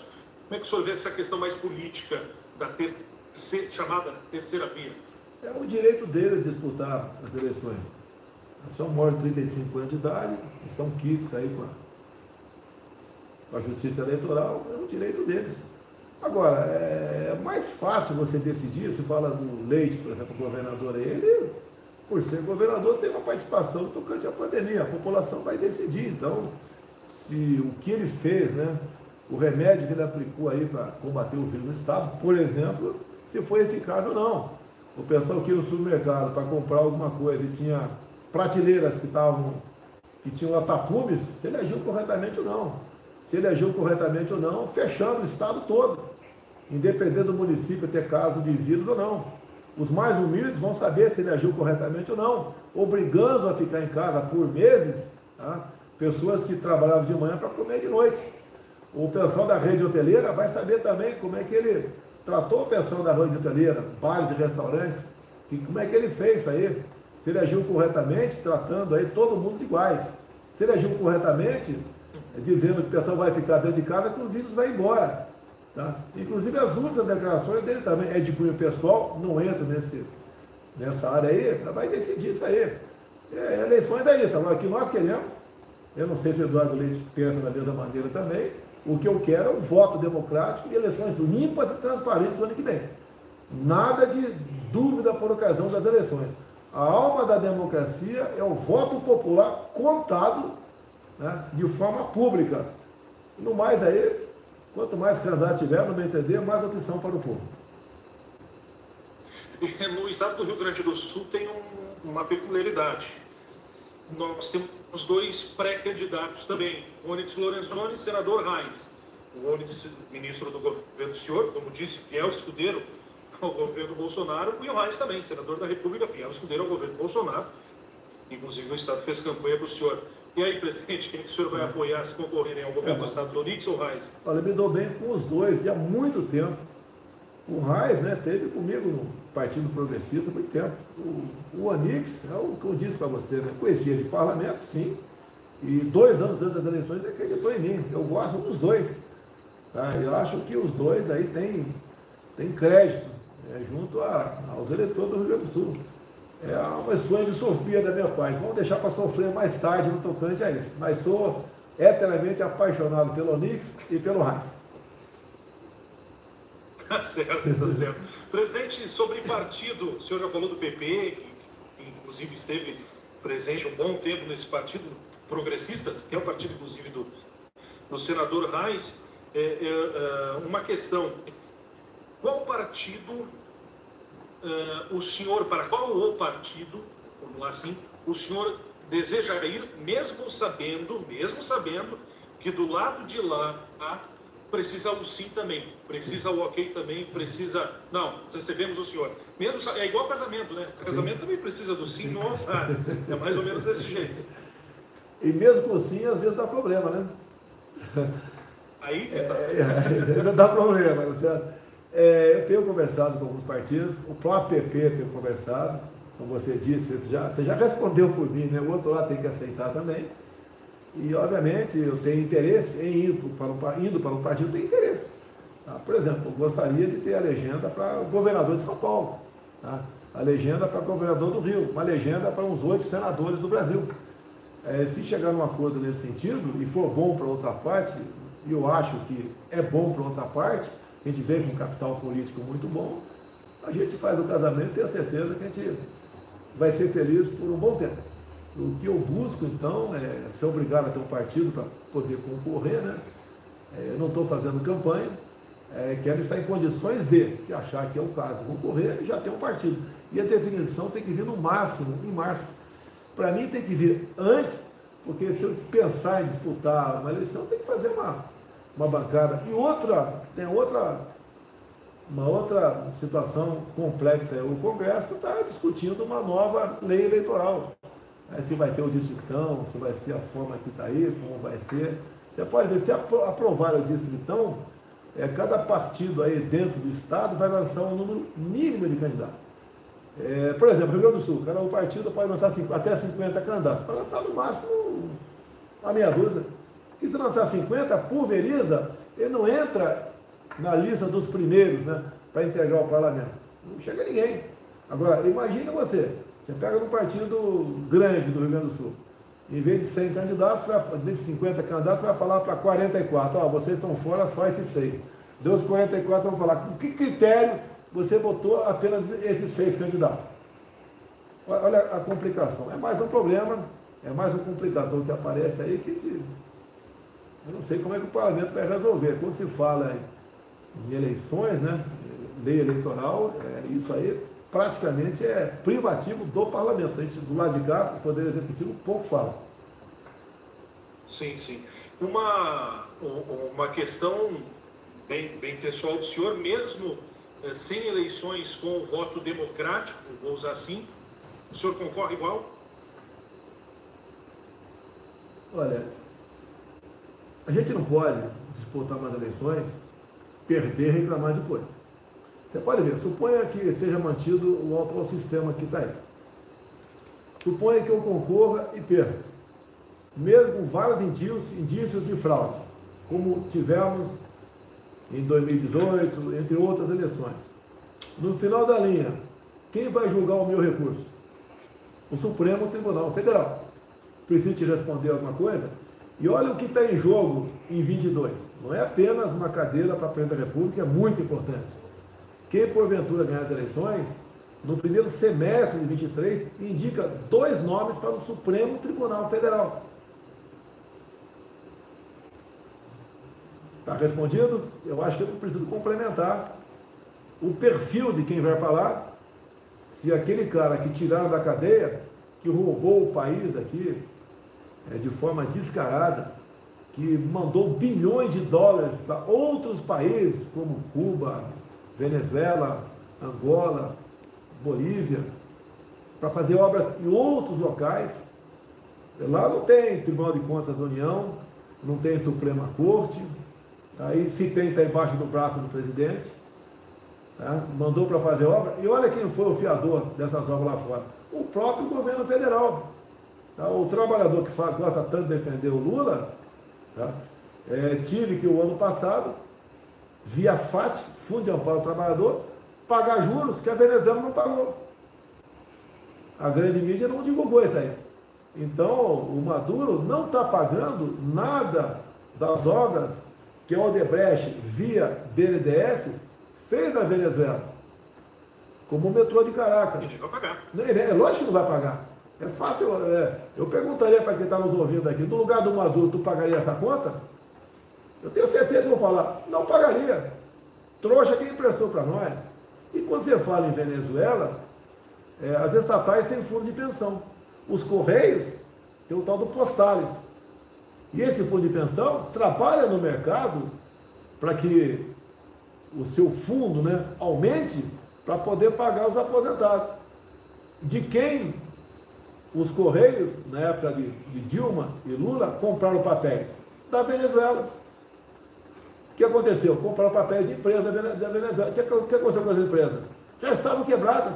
Como é que o senhor vê essa questão mais política da ter, ser, chamada terceira via? É o direito dele disputar as eleições. São maiores de trinta e cinco anos de idade, estão quites aí com a, com a justiça eleitoral, é um direito deles. Agora, é mais fácil você decidir, se fala do Leite, por exemplo, o governador, ele, por ser governador, tem uma participação tocante à pandemia, a população vai decidir. Então, se o que ele fez, né, o remédio que ele aplicou aí para combater o vírus no estado, por exemplo, se foi eficaz ou não. O pessoal que ia no supermercado para comprar alguma coisa e tinha prateleiras que estavam, que tinham lá tapumes, se ele agiu corretamente ou não. Se ele agiu corretamente ou não, fechando o estado todo, independente do município ter caso de vírus ou não. Os mais humildes vão saber se ele agiu corretamente ou não, obrigando a ficar em casa por meses, tá? Pessoas que trabalhavam de manhã para comer de noite. O pessoal da rede hoteleira vai saber também como é que ele tratou o pessoal da rede hoteleira, bares e restaurantes, e como é que ele fez isso aí. Se ele agiu corretamente, tratando aí todo mundo iguais. Se ele agiu corretamente, dizendo que o pessoal vai ficar dentro de casa, que o vírus vai embora. Tá? Inclusive as últimas declarações dele também é de cunho pessoal, não entro nesse, nessa área aí, vai decidir isso aí. É, eleições é isso. Agora, o que nós queremos, eu não sei se o Eduardo Leite pensa da mesma maneira também, o que eu quero é um voto democrático e eleições limpas e transparentes no ano que vem. Nada de dúvida por ocasião das eleições. A alma da democracia é o voto popular contado, né, de forma pública. No mais aí, quanto mais candidato tiver, no meu entender, mais opção para o povo. No estado do Rio Grande do Sul tem um, uma peculiaridade. Nós temos dois pré-candidatos também, o Onyx Lorenzoni e o senador Reis. O Onyx, ministro do governo do senhor, como disse, fiel escudeiro ao governo Bolsonaro, e o Reis também, senador da República, fiel escudeiro ao governo Bolsonaro. Inclusive o estado fez campanha para o senhor. E aí, presidente, quem que o senhor vai apoiar se concorrerem ao governo é, do estado, do Onyx ou Reis? Olha, me dou bem com os dois, de há muito tempo. O Reis, né, teve comigo no Partido Progressista há muito tempo. O, o Onyx, é o que eu disse para você, né, conhecia de parlamento, sim, e dois anos antes das eleições ele acreditou em mim. Eu gosto dos dois. Tá? Eu acho que os dois aí têm, têm crédito, é, junto a, aos eleitores do Rio Grande do Sul. É uma escolha de Sofia da minha parte. Vamos deixar para sofrer mais tarde no tocante a isso. Mas sou eternamente apaixonado pelo Onyx e pelo Reis. Tá certo, tá certo. Presidente, sobre partido, o senhor já falou do P P, que, que inclusive esteve presente um bom tempo nesse partido, Progressistas, que é o partido, inclusive, do, do senador Reis. É, é, é, uma questão, qual partido uh, o senhor, para qual o partido, vamos lá assim, o senhor deseja ir, mesmo sabendo, mesmo sabendo que do lado de lá precisa o sim também, precisa o ok também, precisa... Não, recebemos o senhor. Mesmo, é igual casamento, né? Casamento também precisa do sim ou ah, é mais ou menos desse jeito. E mesmo com o sim, às vezes dá problema, né? Aí é, é, dá problema, tá certo? É, eu tenho conversado com alguns partidos, o próprio P P tem conversado, como você disse, você já, você já respondeu por mim, né? O outro lado tem que aceitar também. E, obviamente, eu tenho interesse em ir para um, indo para um partido, eu tenho interesse. Tá? Por exemplo, eu gostaria de ter a legenda para o governador de São Paulo, tá? A legenda para o governador do Rio, uma legenda para uns oito senadores do Brasil. É, se chegar num acordo nesse sentido, e for bom para outra parte, e eu acho que é bom para outra parte, a gente vem com um capital político muito bom, a gente faz o casamento e tenho certeza que a gente vai ser feliz por um bom tempo. O que eu busco, então, é ser obrigado a ter um partido para poder concorrer, né? É, eu não estou fazendo campanha, é, quero estar em condições de, se achar que é o caso, concorrer e já ter um partido. E a definição tem que vir no máximo em março. Para mim tem que vir antes, porque se eu pensar em disputar uma eleição, tem que fazer uma, uma bancada. E outra, tem outra, uma outra situação complexa. O Congresso está discutindo uma nova lei eleitoral. Se vai ter o distritão, se vai ser a forma que está aí, como vai ser. Você pode ver, se aprovar o distritão, é, cada partido aí dentro do estado vai lançar um número mínimo de candidatos. É, por exemplo, Rio Grande do Sul, cada um partido pode lançar até cinquenta candidatos, para lançar no máximo uma meia dúzia. E se lançar cinquenta, pulveriza, ele não entra na lista dos primeiros, né, para integrar o parlamento? Não chega ninguém. Agora, imagina você, você pega num partido grande do Rio Grande do Sul, em vez de cem candidatos, em vez de cinquenta candidatos, vai falar para quarenta e quatro, ó, vocês estão fora, só esses seis. Dos quarenta e quatro vão falar, com que critério você botou apenas esses seis candidatos? Olha a complicação, é mais um problema, é mais um complicador que aparece aí que te... eu não sei como é que o parlamento vai resolver. Quando se fala em eleições, né, lei eleitoral, é, isso aí praticamente é privativo do parlamento. A gente, do lado de cá, o Poder Executivo pouco fala. Sim, sim. Uma, uma questão bem, bem pessoal do senhor, mesmo é, sem eleições com o voto democrático, vou usar assim, o senhor concorre igual? Olha, a gente não pode disputar umas eleições, perder e reclamar depois. Você pode ver, suponha que seja mantido o atual sistema que está aí. Suponha que eu concorra e perca, mesmo com vários indícios, indícios de fraude, como tivemos em dois mil e dezoito, entre outras eleições. No final da linha, quem vai julgar o meu recurso? O Supremo Tribunal Federal. Preciso te responder alguma coisa? E olha o que está em jogo em vinte e dois. Não é apenas uma cadeira para a presidente da República, é muito importante. Quem porventura ganhar as eleições, no primeiro semestre de vinte e três, indica dois nomes para o Supremo Tribunal Federal. Está respondido? Eu acho que eu não preciso complementar o perfil de quem vai para lá. Se aquele cara que tiraram da cadeia, que roubou o país aqui, é, de forma descarada, que mandou bilhões de dólares para outros países, como Cuba, Venezuela, Angola, Bolívia, para fazer obras em outros locais. Lá não tem Tribunal de Contas da União, não tem Suprema Corte, aí se tem, está embaixo do braço do presidente. Tá? Mandou para fazer obra, e olha quem foi o fiador dessas obras lá fora, o próprio governo federal. Tá? O trabalhador que faz, gosta tanto de defender o Lula, tá? é, tive que o ano passado, via F A T, Fundo de Amparo ao Trabalhador, pagar juros que a Venezuela não pagou. A grande mídia não divulgou isso aí. Então, o Maduro não está pagando nada das obras que a Odebrecht, via B N D E S, fez na Venezuela, como o metrô de Caracas. Ele vai pagar. É lógico que não vai pagar. É fácil. É, eu perguntaria para quem está nos ouvindo aqui, no lugar do Maduro, tu pagaria essa conta? Eu tenho certeza que vou falar, não pagaria. Trouxa quem emprestou para nós. E quando você fala em Venezuela, é, as estatais têm fundo de pensão. Os Correios têm o tal do Postales. E esse fundo de pensão trabalha no mercado para que o seu fundo, né, aumente para poder pagar os aposentados. De quem os Correios, na época de, de Dilma e Lula, compraram papéis? Da Venezuela. O que aconteceu? Compraram papéis de empresa da Venezuela. O que, o que aconteceu com as empresas? Já estavam quebradas.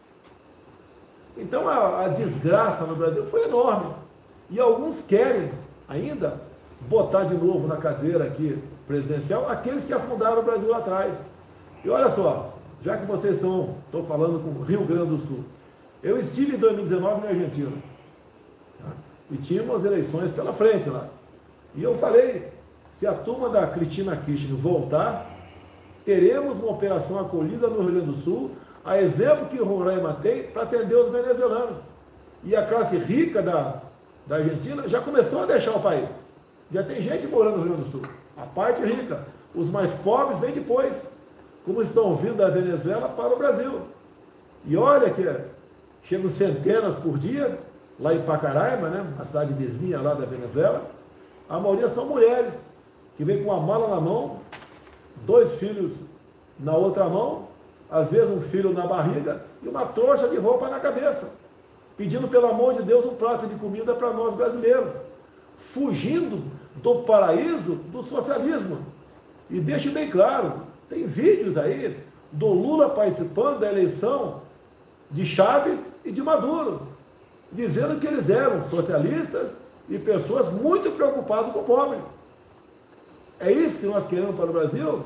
Então a, a desgraça no Brasil foi enorme. E alguns querem ainda botar de novo na cadeira aqui presidencial aqueles que afundaram o Brasil lá atrás. E olha só, já que vocês estão, estão falando com o Rio Grande do Sul, eu estive em dois mil e dezenove na Argentina, tá? E tínhamos eleições pela frente lá. E eu falei, se a turma da Cristina Kirchner voltar, teremos uma operação acolhida no Rio Grande do Sul, a exemplo que Roraima tem, para atender os venezuelanos. E a classe rica da, da Argentina já começou a deixar o país. Já tem gente morando no Rio Grande do Sul. A parte rica. Os mais pobres vêm depois, como estão vindo da Venezuela para o Brasil. E olha que chegam centenas por dia, lá em Pacaraima, né, a cidade vizinha lá da Venezuela. A maioria são mulheres, que vêm com uma mala na mão, dois filhos na outra mão, às vezes um filho na barriga e uma trouxa de roupa na cabeça, pedindo pelo amor de Deus um prato de comida para nós brasileiros, fugindo do paraíso do socialismo. E deixo bem claro, tem vídeos aí do Lula participando da eleição de Chaves e de Maduro, dizendo que eles eram socialistas e pessoas muito preocupadas com o pobre. É isso que nós queremos para o Brasil?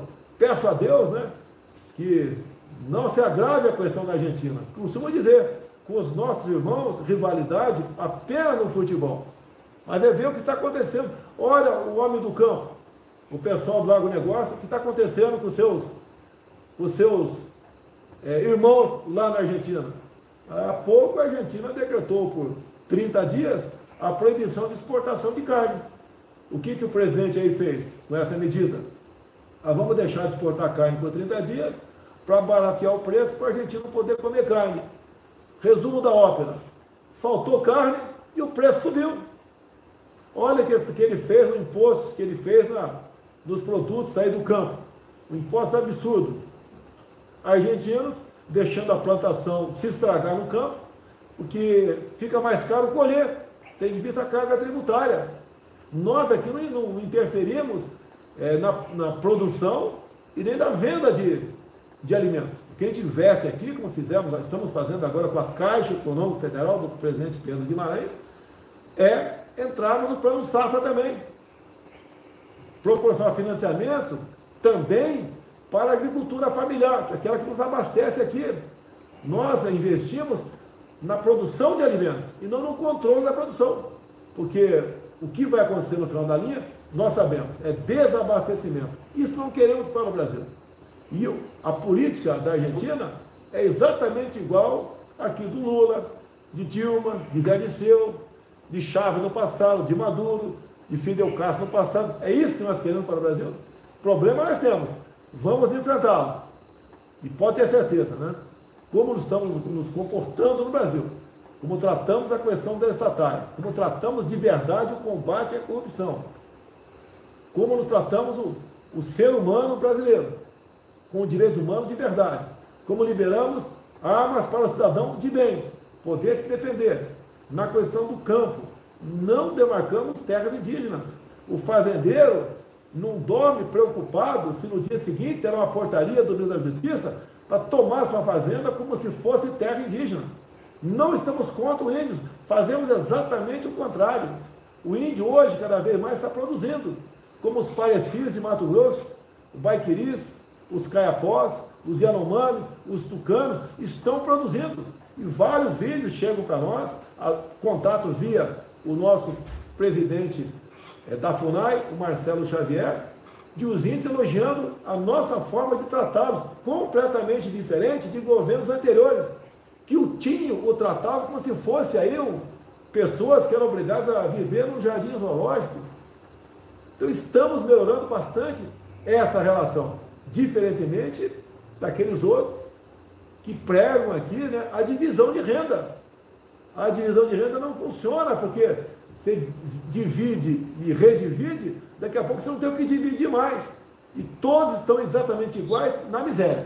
peço a Deus, né, que não se agrave a questão da Argentina. Costumo dizer, com os nossos irmãos, rivalidade apenas no futebol. Mas é ver o que está acontecendo. Olha o homem do campo, o pessoal do agronegócio, o que está acontecendo com os seus, os seus é, irmãos lá na Argentina. Há pouco a Argentina decretou por trinta dias a proibição de exportação de carne. O que, que o presidente aí fez com essa medida? Ah, vamos deixar de exportar carne por trinta dias para baratear o preço para a Argentina poder comer carne. Resumo da ópera: faltou carne e o preço subiu. Olha o que, que ele fez no imposto que ele fez na, nos produtos aí do campo. Um imposto absurdo. Argentinos deixando a plantação se estragar no campo, porque fica mais caro colher, tem de vista a carga tributária. Nós aqui não, não interferimos é, na, na produção e nem na venda de, de alimentos. Quem investe aqui, como fizemos, estamos fazendo agora com a Caixa Econômica Federal do presidente Pedro Guimarães, é entrarmos no plano safra também. Proporcionar financiamento também para a agricultura familiar, aquela que nos abastece aqui. Nós investimos na produção de alimentos e não no controle da produção, porque o que vai acontecer no final da linha, nós sabemos, é desabastecimento. Isso não queremos para o Brasil. E a política da Argentina é exatamente igual aqui do Lula, de Dilma, de Zé Dirceu, de Chávez no passado, de Maduro, de Fidel Castro no passado. É isso que nós queremos para o Brasil. Problema nós temos. Vamos enfrentá-los. E pode ter certeza, né? Como estamos nos comportando no Brasil, como tratamos a questão das estatais, como tratamos de verdade o combate à corrupção, como nos tratamos o, o ser humano brasileiro, com o direito humano de verdade, como liberamos armas para o cidadão de bem, poder se defender. Na questão do campo, não demarcamos terras indígenas. O fazendeiro não dorme preocupado se no dia seguinte terá uma portaria do Ministério da Justiça para tomar sua fazenda como se fosse terra indígena. Não estamos contra o índio, fazemos exatamente o contrário. O índio hoje, cada vez mais, está produzindo, como os parecidos de Mato Grosso, o Baiquiris, os Caiapós, os Yanomamis, os Tucanos, estão produzindo. E vários vídeos chegam para nós, a, contato via o nosso presidente é, da FUNAI, o Marcelo Xavier, de os índios elogiando a nossa forma de tratá-los, completamente diferente de governos anteriores, que o tinham, o tratavam como se fosse aí um, pessoas que eram obrigadas a viver num jardim zoológico. Então estamos melhorando bastante essa relação, diferentemente daqueles outros que pregam aqui, né, a divisão de renda. A divisão de renda não funciona, porque você divide e redivide, daqui a pouco você não tem o que dividir mais. E todos estão exatamente iguais na miséria.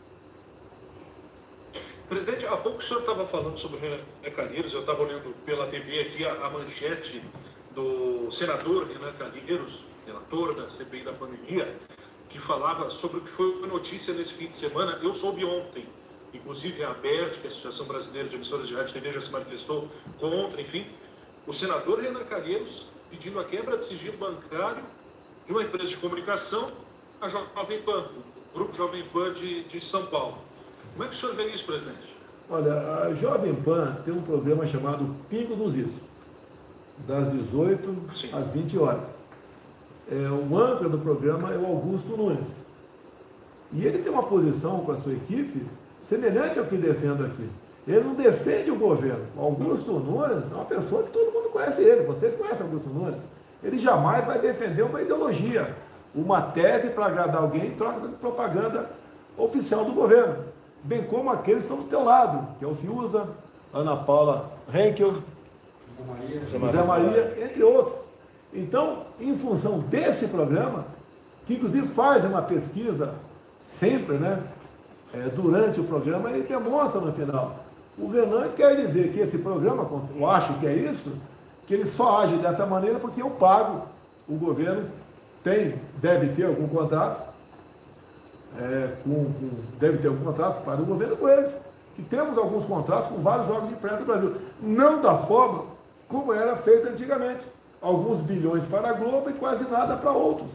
Presidente, há pouco o senhor estava falando sobre o Renan Calheiros, eu estava olhando pela T V aqui a, a manchete do senador Renan Calheiros, relator da C P I da pandemia, que falava sobre o que foi notícia nesse fim de semana. Eu soube ontem, inclusive a ABERT, que é a Associação Brasileira de Emissoras de Rádio e T V, já se manifestou contra, enfim, o senador Renan Calheiros pedindo a quebra de sigilo bancário de uma empresa de comunicação, a Jovem Pan, o Grupo Jovem Pan de, de São Paulo. Como é que o senhor vê isso, presidente? Olha, a Jovem Pan tem um programa chamado Pingo dos Is, das dezoito Sim. às vinte horas. É, o âncora do programa é o Augusto Nunes. E ele tem uma posição com a sua equipe semelhante ao que defendo aqui. Ele não defende o governo. O Augusto Nunes é uma pessoa que todo mundo conhece ele. Vocês conhecem o Augusto Nunes. Ele jamais vai defender uma ideologia, uma tese para agradar alguém em troca de propaganda oficial do governo. Bem como aqueles que estão do teu lado, que é o Fiuza, Ana Paula Henkel, José Maria, José Maria, entre outros. Então, em função desse programa, que inclusive faz uma pesquisa sempre, né, é, durante o programa, ele demonstra no final. O Renan quer dizer que esse programa, eu acho que é isso, que ele só age dessa maneira porque eu pago, o governo tem, deve ter algum contrato, é, com, com, deve ter algum contrato para o governo com eles, que temos alguns contratos com vários órgãos de imprensa do Brasil, não da forma como era feito antigamente, alguns bilhões para a Globo e quase nada para outros.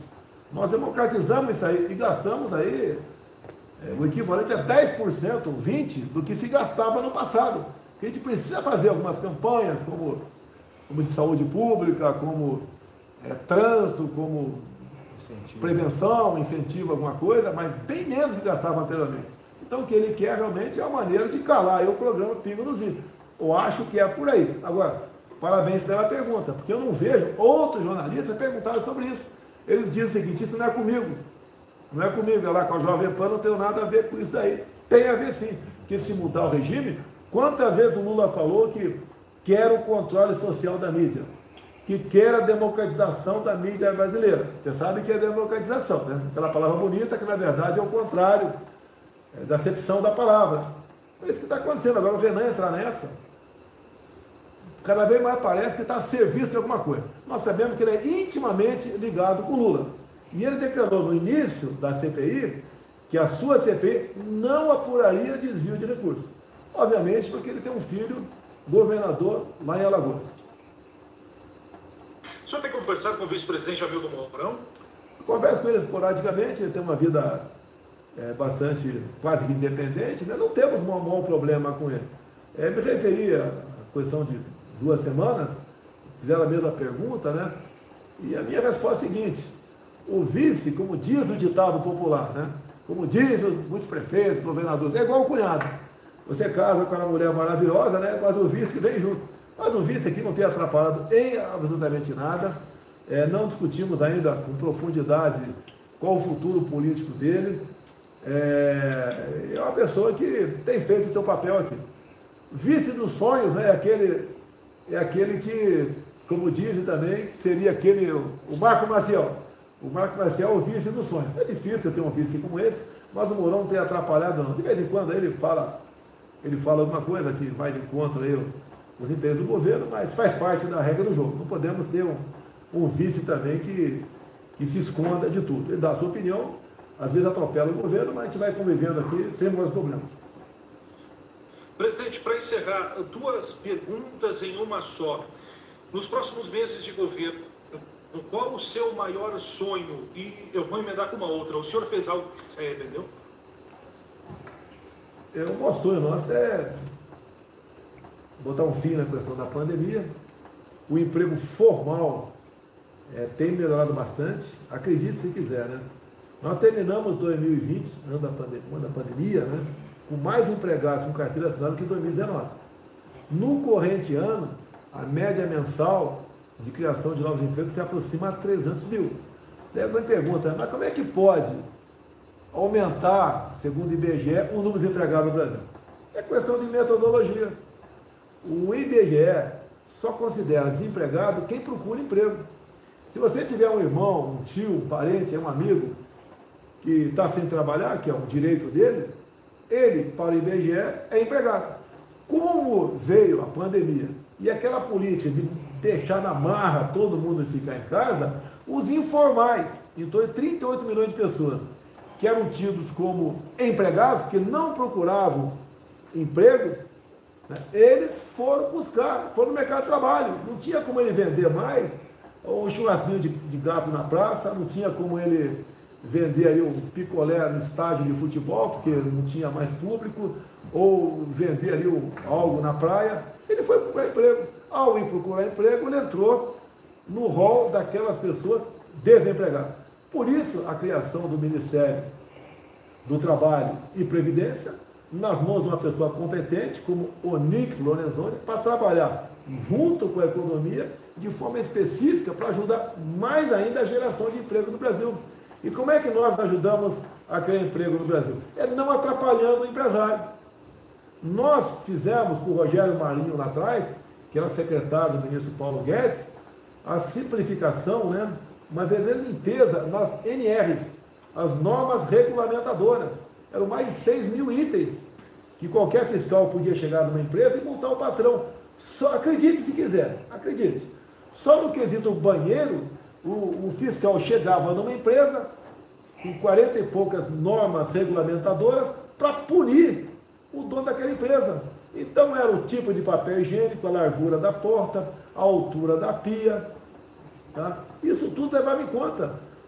Nós democratizamos isso aí e gastamos aí é, o equivalente a dez por cento, vinte por cento do que se gastava no passado. A gente precisa fazer algumas campanhas, como, como de saúde pública, como é, trânsito, como incentivo. Prevenção, incentivo, alguma coisa, mas bem menos do que gastava anteriormente. Então o que ele quer realmente é uma maneira de calar aí o programa Pingo nos Is. Eu acho que é por aí. Agora, parabéns pela pergunta, porque eu não vejo outros jornalistas perguntarem sobre isso. Eles dizem o seguinte: isso não é comigo, não é comigo, é lá com a Jovem Pan, não tenho nada a ver com isso daí. Tem a ver sim, que se mudar o regime, quantas vezes o Lula falou que quer o controle social da mídia, que quer a democratização da mídia brasileira. Você sabe que é democratização, né? Aquela palavra bonita que na verdade é o contrário é, da acepção da palavra. É isso que está acontecendo. Agora o Renan entrar nessa, cada vez mais parece que está a serviço de alguma coisa. Nós sabemos que ele é intimamente ligado com o Lula. E ele declarou no início da C P I que a sua C P I não apuraria desvio de recursos. Obviamente porque ele tem um filho governador lá em Alagoas. O senhor tem conversado com o vice-presidente Hamilton Mourão? Eu converso com ele esporadicamente, ele tem uma vida é, bastante, quase que independente, né? Não temos um maior problema com ele. É, me referi à questão de duas semanas, fizeram a mesma pergunta, né? E a minha resposta é a seguinte: o vice, como diz o ditado popular, né? Como dizem muitos prefeitos, governadores, é igual o cunhado. Você casa com uma mulher maravilhosa, né? Mas o vice vem junto. Mas o vice aqui não tem atrapalhado em absolutamente nada. É, não discutimos ainda com profundidade qual o futuro político dele. É, é uma pessoa que tem feito o seu papel aqui. Vice dos sonhos, né? É aquele, é aquele que, como dizem também, seria aquele, o Marco Maciel. O Marco Maciel é o vice dos sonhos. É difícil ter um vice como esse, mas o Mourão não tem atrapalhado não. De vez em quando ele fala, ele fala alguma coisa que vai de encontro aí os interesses do governo, mas faz parte da regra do jogo. Não podemos ter um, um vice também que, que se esconda de tudo. Ele dá a sua opinião, às vezes atropela o governo, mas a gente vai convivendo aqui sem mais problemas. Presidente, para encerrar, duas perguntas em uma só. Nos próximos meses de governo, qual o seu maior sonho? E eu vou emendar com uma outra. O senhor fez algo que você entendeu? É, o maior sonho nosso é botar um fim na questão da pandemia. O emprego formal é, tem melhorado bastante. Acredite se quiser, né? Nós terminamos dois mil e vinte, ano da, pandemia, ano da pandemia, né? Com mais empregados com carteira assinada que em dois mil e dezenove. No corrente ano, a média mensal de criação de novos empregos se aproxima a trezentos mil. Daí alguém pergunta, mas como é que pode aumentar, segundo o I B G E, o número de empregados no Brasil? É questão de metodologia. O I B G E só considera desempregado quem procura emprego. Se você tiver um irmão, um tio, um parente, um amigo que está sem trabalhar, que é um direito dele, ele, para o I B G E, é empregado. Como veio a pandemia e aquela política de deixar na marra todo mundo ficar em casa, os informais, em torno de trinta e oito milhões de pessoas, que eram tidos como empregados, que não procuravam emprego, né, eles foram buscar, foram no mercado de trabalho. Não tinha como ele vender mais um churrasquinho de, de gato na praça, não tinha como ele vender ali um picolé no estádio de futebol, porque não tinha mais público, ou vender ali um, algo na praia. Ele foi procurar emprego. Ao ir procurar emprego, ele entrou no rol daquelas pessoas desempregadas. Por isso, a criação do Ministério do Trabalho e Previdência, nas mãos de uma pessoa competente, como o Nick Lorenzoni, para trabalhar junto com a economia, de forma específica, para ajudar mais ainda a geração de emprego no Brasil. E como é que nós ajudamos a criar emprego no Brasil? É não atrapalhando o empresário. Nós fizemos com o Rogério Marinho lá atrás, que era secretário do ministro Paulo Guedes, a simplificação, né, uma verdadeira limpeza nas N Rs, as normas regulamentadoras. Eram mais de seis mil itens que qualquer fiscal podia chegar numa empresa e multar o patrão. Só, acredite se quiser, acredite. Só no quesito banheiro, o, o fiscal chegava numa empresa com quarenta e poucas normas regulamentadoras para punir o dono daquela empresa. Então era o tipo de papel higiênico, a largura da porta, a altura da pia. Tá? Isso tudo levava em conta.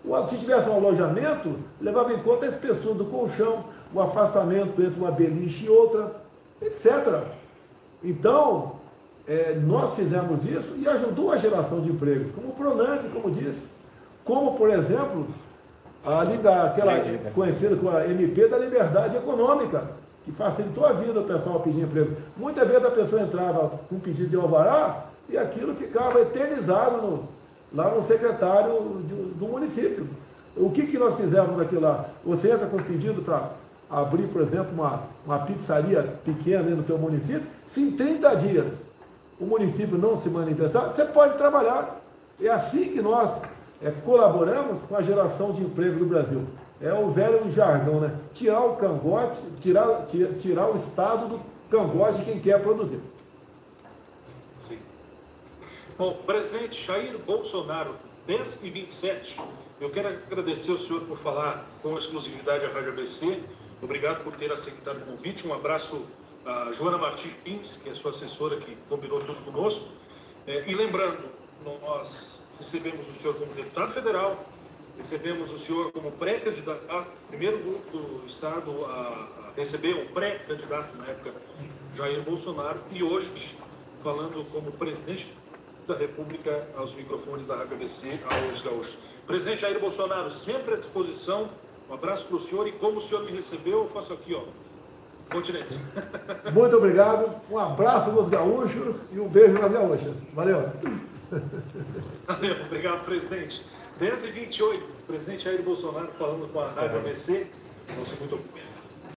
Se tivesse um alojamento, levava em conta a espessura do colchão, o afastamento entre uma beliche e outra, etcétera. Então, é, nós fizemos isso e ajudou a geração de empregos, como o Pronamp, como disse, como, por exemplo, a, aquela conhecida como a M P da Liberdade Econômica, que facilitou a vida do pessoal a pedir emprego. Muitas vezes a pessoa entrava com um pedido de alvará e aquilo ficava eternizado no, lá no secretário de, do município. O que, que nós fizemos daquilo lá? Você entra com um pedido para abrir, por exemplo, uma, uma pizzaria pequena no teu município, se em trinta dias o município não se manifestar, você pode trabalhar. É assim que nós é, colaboramos com a geração de emprego do Brasil. É o velho jargão, né? Tirar o cangote, tirar, tirar, tirar o Estado do cangote de quem quer produzir. Sim. Bom, presidente Jair Bolsonaro, dez e vinte e sete, eu quero agradecer ao senhor por falar com exclusividade à Rádio A B C. Obrigado por ter aceitado o convite. Um abraço a Joana Martins, que é sua assessora, que combinou tudo conosco. É, e lembrando, nós recebemos o senhor como deputado federal, recebemos o senhor como pré-candidato, primeiro do, do Estado a, a receber um pré-candidato, na época, Jair Bolsonaro, e hoje, falando como presidente da República aos microfones da Rádio A B C, aos gaúchos. Presidente Jair Bolsonaro, sempre à disposição. Um abraço para o senhor, e como o senhor me recebeu, eu faço aqui, ó, continência. Muito obrigado, um abraço nos gaúchos e um beijo nas gaúchas. Valeu. Valeu, obrigado, presidente. dez e vinte e oito, presidente Jair Bolsonaro falando com a Rádio A B C, no segundo momento.